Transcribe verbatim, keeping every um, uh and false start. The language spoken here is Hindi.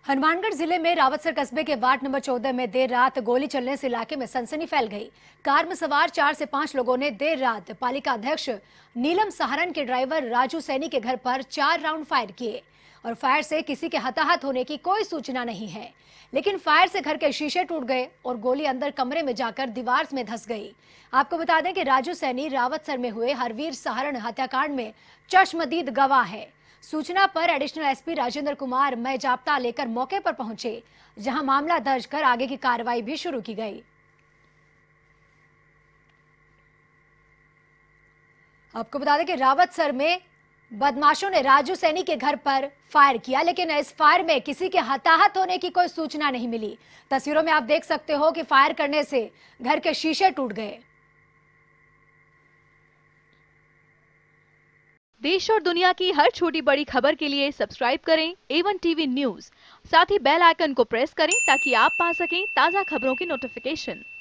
हनुमानगढ़ जिले में रावतसर कस्बे के वार्ड नंबर चौदह में देर रात गोली चलने से इलाके में सनसनी फैल गई। कार में सवार चार से पांच लोगों ने देर रात पालिका अध्यक्ष नीलम सहारण के ड्राइवर राजू सैनी के घर पर चार राउंड फायर किए और फायर से किसी के हताहत होने की कोई सूचना नहीं है, लेकिन फायर से घर के शीशे टूट गए और गोली अंदर कमरे में जाकर दीवार में धंस गई। आपको बता दें कि राजू सैनी रावतसर में हुए हरवीर सहारण हत्याकांड में चश्मदीद गवाह है। सूचना पर एडिशनल एसपी राजेंद्र कुमार मय जाप्ता लेकर मौके पर पहुंचे, जहां मामला दर्ज कर आगे की कार्रवाई भी शुरू की गई। आपको बता दें कि रावतसर में बदमाशों ने राजू सैनी के घर पर फायर किया, लेकिन इस फायर में किसी के हताहत होने की कोई सूचना नहीं मिली। तस्वीरों में आप देख सकते हो कि फायर करने से घर के शीशे टूट गए। देश और दुनिया की हर छोटी बड़ी खबर के लिए सब्सक्राइब करें ए वन टीवी न्यूज़। साथ ही बेल आइकन को प्रेस करें ताकि आप पा सकें ताज़ा खबरों की नोटिफिकेशन।